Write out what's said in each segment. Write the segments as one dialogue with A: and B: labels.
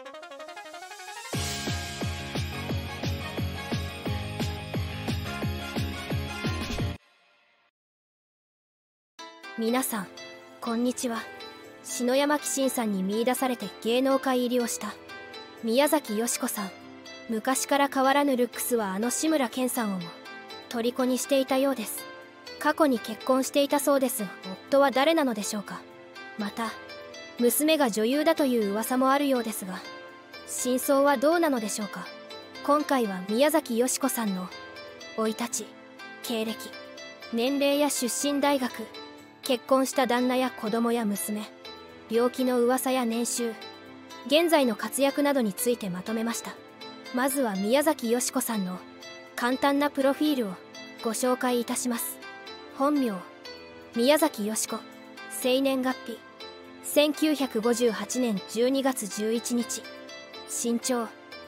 A: 皆さんこんにちは。篠山紀信さんに見出されて芸能界入りをした宮崎美子さん。昔から変わらぬルックスは志村けんさんをも虜にしていたようです。過去に結婚していたそうですが、夫は誰なのでしょうか。また娘が女優だという噂もあるようですが、真相はどうなのでしょうか。今回は宮崎美子さんの生い立ち、経歴、年齢や出身大学、結婚した旦那や子供や娘、病気の噂や年収、現在の活躍などについてまとめました。まずは宮崎美子さんの簡単なプロフィールをご紹介いたします。本名宮崎美子、生年月日1958年12月11日、身長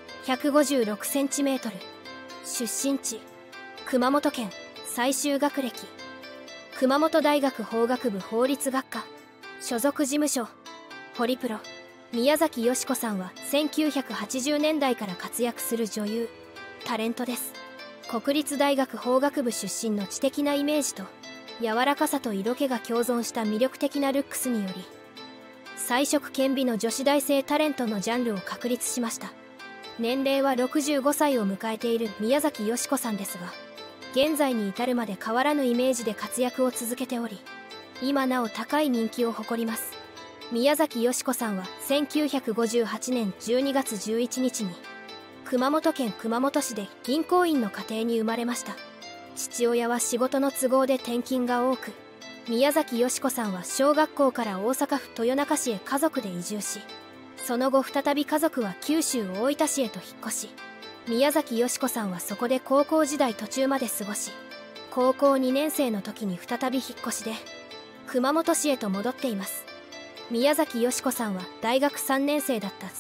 A: 156センチメートル、出身地熊本県、最終学歴熊本大学法学部法律学科、所属事務所ホリプロ。宮崎美子さんは1980年代から活躍する女優、タレントです。国立大学法学部出身の知的なイメージと柔らかさと色気が共存した魅力的なルックスにより、才色兼備の女子大生タレントのジャンルを確立しました。年齢は65歳を迎えている宮崎美子さんですが、現在に至るまで変わらぬイメージで活躍を続けており、今なお高い人気を誇ります。宮崎美子さんは1958年12月11日に熊本県熊本市で銀行員の家庭に生まれました。父親は仕事の都合で転勤が多く、宮崎美子さんは小学校から大阪府豊中市へ家族で移住し、その後再び家族は九州大分市へと引っ越し、宮崎美子さんはそこで高校時代途中まで過ごし、高校2年生の時に再び引っ越しで熊本市へと戻っています。宮崎美子さんは大学3年生だった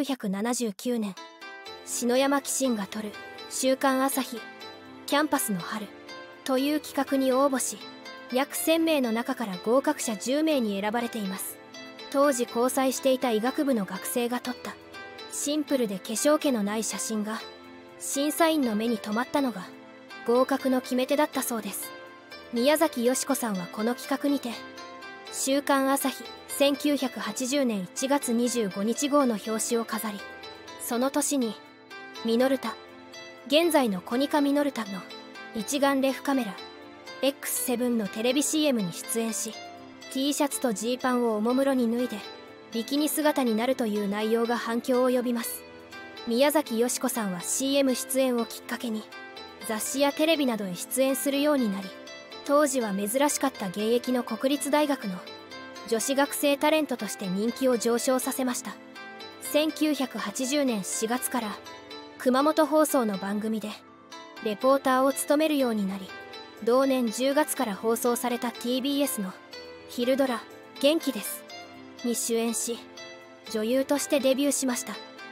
A: 1979年、篠山紀信が撮る「週刊朝日キャンパスの春」という企画に応募し、約1000名の中から合格者10名に選ばれています。当時交際していた医学部の学生が撮ったシンプルで化粧気のない写真が審査員の目に留まったのが合格の決め手だったそうです。宮崎美子さんはこの企画にて「週刊朝日1980年1月25日号の表紙を飾り、その年にミノルタ、現在のコニカミノルタの一眼レフカメラ X7 のテレビ CM に出演し、 T シャツとジーパンをおもむろに脱いでビキニ姿になるという内容が反響を呼びます。宮崎美子さんは CM 出演をきっかけに雑誌やテレビなどへ出演するようになり、当時は珍しかった現役の国立大学の女子学生タレントとして人気を上昇させました。1980年4月から熊本放送の番組でレポーターを務めるようになり、同年10月から放送された TBS の昼ドラ「元気です」に主演し、女優としてデビューしました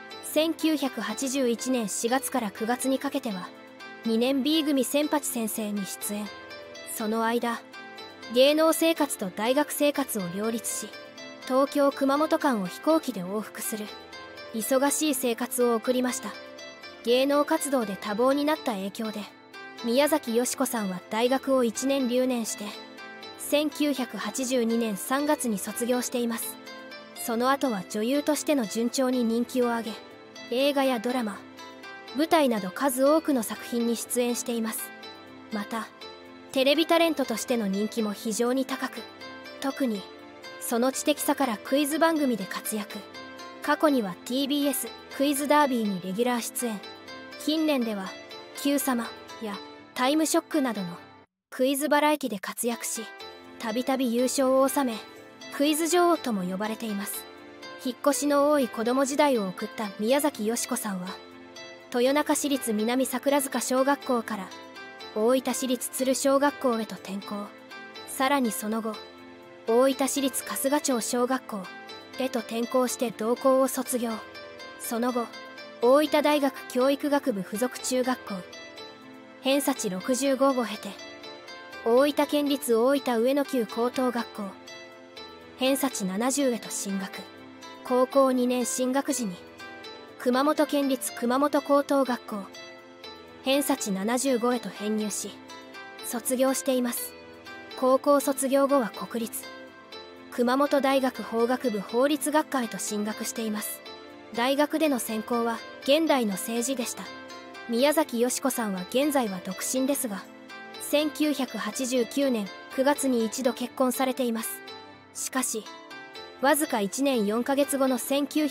A: 。1981年4月から9月にかけては2年 B 組千八先生に出演。その間芸能生活と大学生活を両立し、東京熊本間を飛行機で往復する忙しい生活を送りました。芸能活動で多忙になった影響で宮崎美子さんは大学を1年留年して1982年3月に卒業しています。その後は女優としての順調に人気を上げ、映画やドラマ、舞台など数多くの作品に出演しています。またテレビタレントとしての人気も非常に高く、特にその知的さからクイズ番組で活躍。過去には TBS クイズダービーにレギュラー出演。近年では「Q 様」や「タイムショック」などのクイズバラエティで活躍し、たびたび優勝を収めクイズ女王とも呼ばれています。引っ越しの多い子供時代を送った宮崎美子さんは豊中市立南桜塚小学校から大分市立鶴小学校へと転校。さらにその後大分市立春日町小学校へと転校して同校を卒業。その後大分大学教育学部附属中学校偏差値65を経て大分県立大分上野級高等学校偏差値70へと進学。高校2年進学時に熊本県立熊本高等学校偏差値75へと編入し卒業しています。高校卒業後は国立熊本大学法学部法律学科へと進学しています。大学での専攻は現代の政治でした。宮崎美子さんは現在は独身ですが、1989年9月に一度結婚されています。しかしわずか1年4ヶ月後の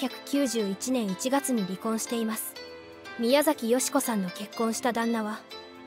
A: 1991年1月に離婚しています。宮崎美子さんの結婚した旦那は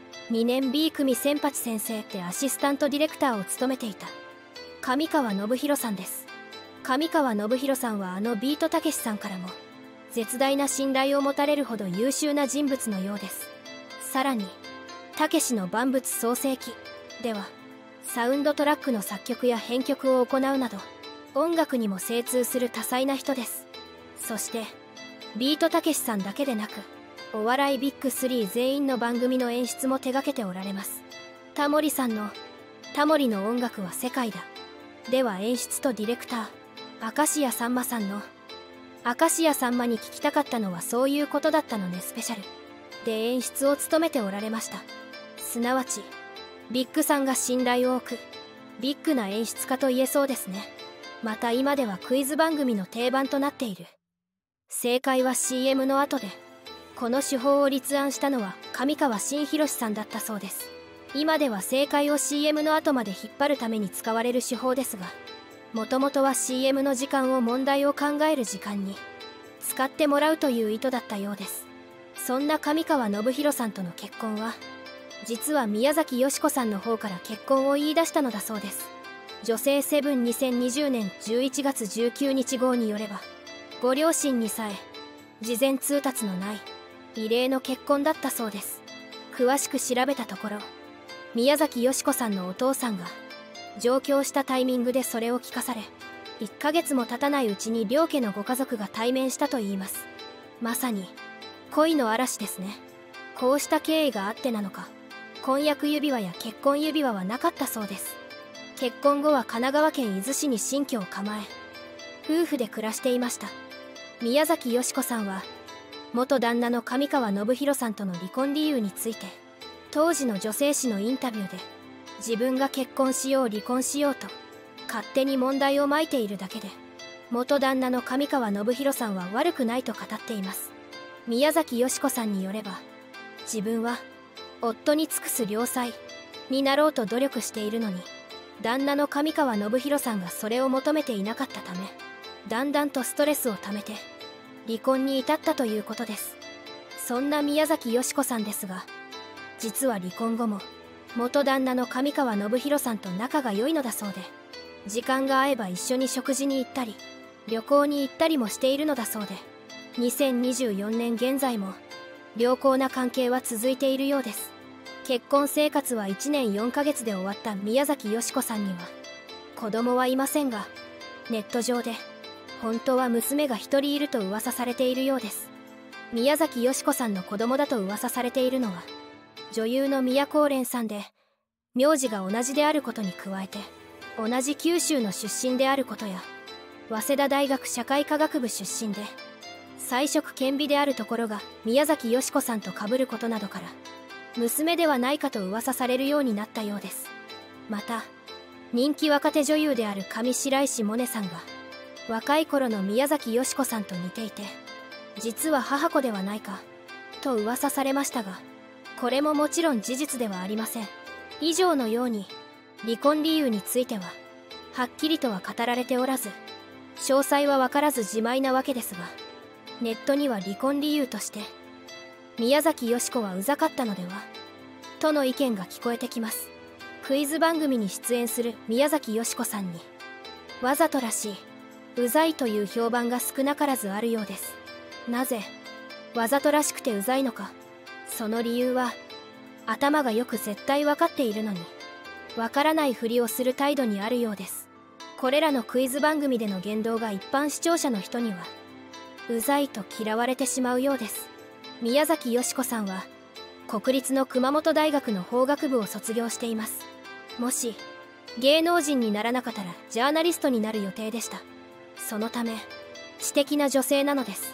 A: 2年 B 組千八先生でアシスタントディレクターを務めていた上川信弘さんです。上川信弘さんはビートたけしさんからも絶大な信頼を持たれるほど優秀な人物のようです。さらにたけしの万物創世記ではサウンドトラックの作曲や編曲を行うなど音楽にも精通する多彩な人です。そしてビートたけしさんだけでなくお笑いビッグ3全員の番組の演出も手掛けておられます。タモリさんの「タモリの音楽は世界だ」では演出とディレクター明石家さんまさんの「明石家さんまに聞きたかったのはそういうことだったのねスペシャル」で演出を務めておられました。すなわちビッグさんが信頼を置くビッグな演出家と言えそうですね。また今ではクイズ番組の定番となっている。正解は CM の後で、この手法を立案したのは上川真弘さんだったそうです。今では正解を CM の後まで引っ張るために使われる手法ですが、もともとは CM の時間を問題を考える時間に使ってもらうという意図だったようです。そんな上川信弘さんとの結婚は実は宮崎美子さんの方から結婚を言い出したのだそうです。女性セブン2020年11月19日号によれば、ご両親にさえ事前通達のない異例の結婚だったそうです。詳しく調べたところ、宮崎美子さんのお父さんが上京したタイミングでそれを聞かされ、1ヶ月も経たないうちに両家のご家族が対面したといいます。まさに恋の嵐ですね。こうした経緯があってなのか、婚約指輪や結婚指輪はなかったそうです。結婚後は神奈川県伊豆市に新居を構え、夫婦で暮らしていました。宮崎美子さんは元旦那の上川信弘さんとの離婚理由について、当時の女性誌のインタビューで、自分が結婚しよう離婚しようと勝手に問題をまいているだけで、元旦那の上川信弘さんは悪くないと語っています。宮崎美子さんによれば、自分は夫に尽くす良妻になろうと努力しているのに、旦那の上川信弘さんがそれを求めていなかったため、だんだんとストレスをためて離婚に至ったということです。そんな宮崎美子さんですが、実は離婚後も元旦那の上川信弘さんと仲が良いのだそうで、時間が合えば一緒に食事に行ったり旅行に行ったりもしているのだそうで、2024年現在も良好な関係は続いているようです。結婚生活は1年4ヶ月で終わった宮崎美子さんには子供はいませんが、ネット上で本当は娘が1人いると噂されているようです。宮崎美子さんの子供だと噂されているのは女優の宮光蓮さんで、名字が同じであることに加えて同じ九州の出身であることや、早稲田大学社会科学部出身で才色兼備であるところが宮崎美子さんと被ることなどから娘ではないかと噂されるようになったようです。また人気若手女優である上白石萌音さんが若い頃の宮崎美子さんと似ていて、実は母子ではないかと噂されましたが、これももちろん事実ではありません。以上のように離婚理由についてははっきりとは語られておらず、詳細は分からず自前なわけですが、ネットには離婚理由として宮崎美子はうざかったのではとの意見が聞こえてきます。クイズ番組に出演する宮崎美子さんにわざとらしい、うざいという評判が少なからずあるようです。なぜわざとらしくてうざいのか、その理由は頭がよく絶対分かっているのに分からないふりをする態度にあるようです。これらのクイズ番組での言動が一般視聴者の人にはうざいと嫌われてしまうようです。宮崎美子さんは国立の熊本大学の法学部を卒業しています。もし芸能人にならなかったらジャーナリストになる予定でした。そのため知的な女性なのです。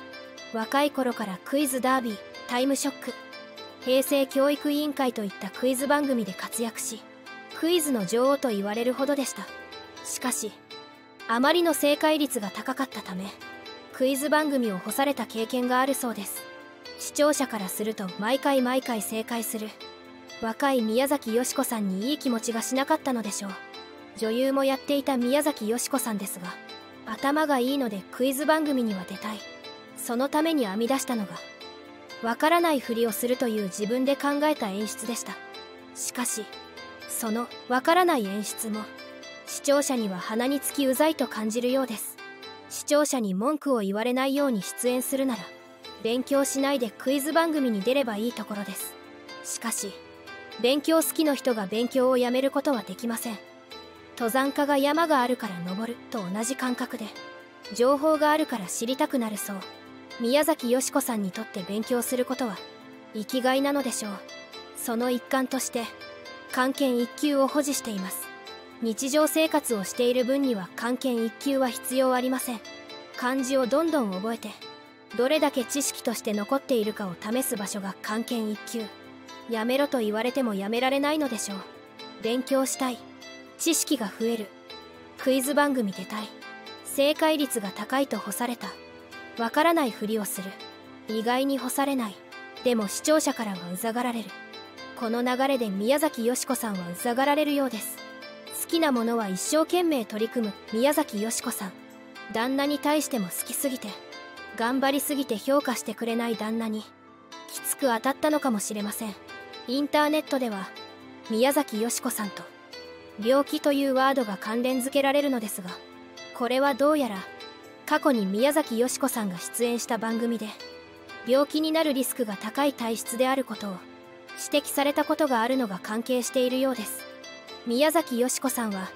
A: 若い頃からクイズダービー、タイムショック、平成教育委員会といったクイズ番組で活躍し、クイズの女王と言われるほどでした。しかしあまりの正解率が高かったため、クイズ番組を干された経験があるそうです。視聴者からすると毎回正解する若い宮崎美子さんにいい気持ちがしなかったのでしょう。女優もやっていた宮崎美子さんですが、頭がいいのでクイズ番組には出たい。そのために編み出したのがわからないふりをするという自分で考えた演出でした。しかしそのわからない演出も視聴者には鼻につきうざいと感じるようです。視聴者に文句を言われないように出演するなら、勉強しないでクイズ番組に出ればいいところです。しかし勉強好きの人が勉強をやめることはできません。登山家が山があるから登ると同じ感覚で、情報があるから知りたくなるそう。宮崎美子さんにとって勉強することは生きがいなのでしょう。その一環として漢検1級を保持しています。日常生活をしている分には漢検1級は必要ありません。漢字をどんどん覚えて、どれだけ知識として残っているかを試す場所が漢検1級。やめろと言われてもやめられないのでしょう。勉強したい、知識が増える、クイズ番組出たい、正解率が高いと干された。わからないふりをする、意外に干されない。でも視聴者からはうざがられる。この流れで宮崎美子さんはうざがられるようです。好きなものは一生懸命取り組む宮崎美子さん。旦那に対しても好きすぎて、頑張りすぎて評価してくれない旦那にきつく当たったのかもしれません。インターネットでは宮崎美子さんと病気というワードが関連付けられるのですが、これはどうやら過去に宮崎美子さんが出演した番組で病気になるリスクが高い体質であることを指摘されたことがあるのが関係しているようです。宮崎美子さんは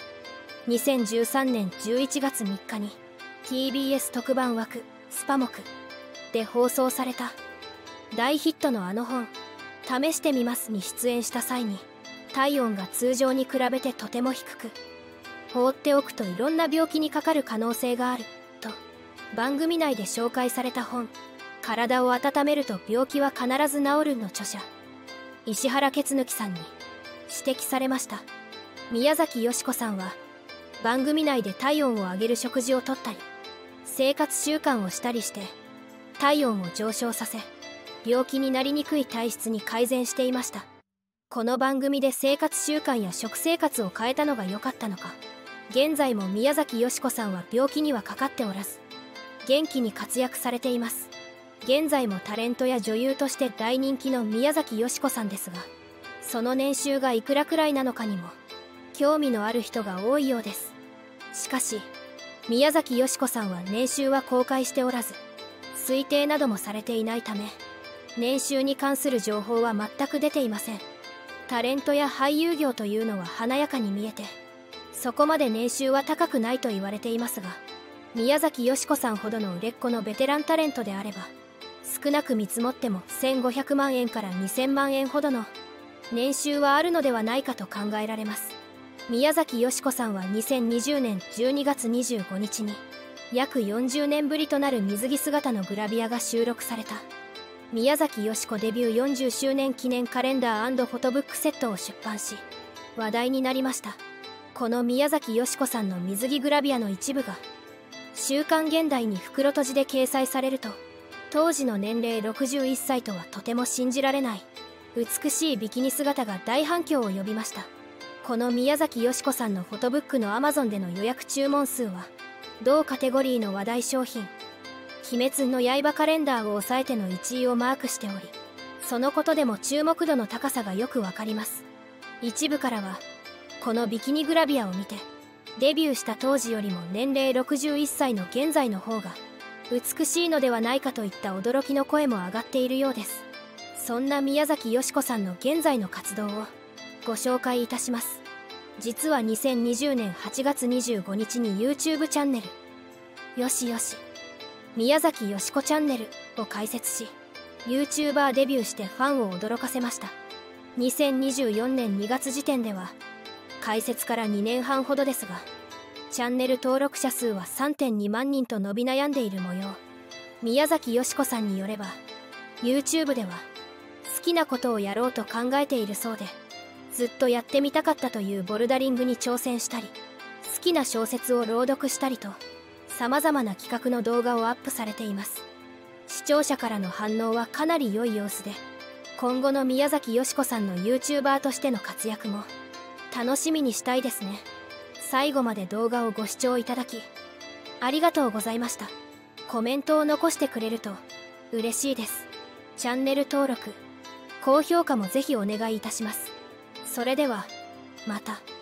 A: 2013年11月3日に TBS 特番枠スパモクで放送された大ヒットのあの本「試してみます」に出演した際に、体温が通常に比べてとても低く、放っておくといろんな病気にかかる可能性があると番組内で紹介された本「体を温めると病気は必ず治る」の著者石原血抜さんに指摘されました。宮崎美子さんは番組内で体温を上げる食事をとったり生活習慣をしたりして体温を上昇させ、病気になりにくい体質に改善していました。この番組で生活習慣や食生活を変えたのが良かったのか、現在も宮崎美子さんは病気にはかかっておらず元気に活躍されています。現在もタレントや女優として大人気の宮崎美子さんですが、その年収がいくらくらいなのかにも興味のある人が多いようです。しかし宮崎美子さんは年収は公開しておらず、推定などもされていないため年収に関する情報は全く出ていません。タレントや俳優業というのは華やかに見えて、そこまで年収は高くないと言われていますが、宮崎美子さんほどの売れっ子のベテランタレントであれば、少なく見積もっても1500万円から2000万円ほどの年収はあるのではないかと考えられます。宮崎美子さんは2020年12月25日に約40年ぶりとなる水着姿のグラビアが収録された宮崎美子デビュー40周年記念カレンダー&フォトブックセットを出版し話題になりました。この宮崎美子さんの水着グラビアの一部が週刊現代に袋閉じで掲載されると、当時の年齢61歳とはとても信じられない美しいビキニ姿が大反響を呼びました。この宮崎美子さんのフォトブックの Amazon での予約注文数は同カテゴリーの話題商品鬼滅の刃カレンダーを抑えての1位をマークしており、そのことでも注目度の高さがよくわかります。一部からはこのビキニグラビアを見て、デビューした当時よりも年齢61歳の現在の方が美しいのではないかといった驚きの声も上がっているようです。そんな宮崎美子さんの現在の活動をご紹介いたします。実は2020年8月25日に YouTube チャンネルよしよし宮崎美子チャンネルを開設し、 YouTuber デビューしてファンを驚かせました。2024年2月時点では開設から2年半ほどですが、チャンネル登録者数は 3.2 万人と伸び悩んでいる模様。 宮崎美子さんによれば YouTube では好きなことをやろうと考えているそうで、ずっとやってみたかったというボルダリングに挑戦したり、好きな小説を朗読したりとさまざまな企画の動画をアップされています。視聴者からの反応はかなり良い様子で、今後の宮崎美子さんの YouTuber としての活躍も楽しみにしたいですね。最後まで動画をご視聴いただきありがとうございました。コメントを残してくれると嬉しいです。チャンネル登録、高評価もぜひお願いいたします。それではまた。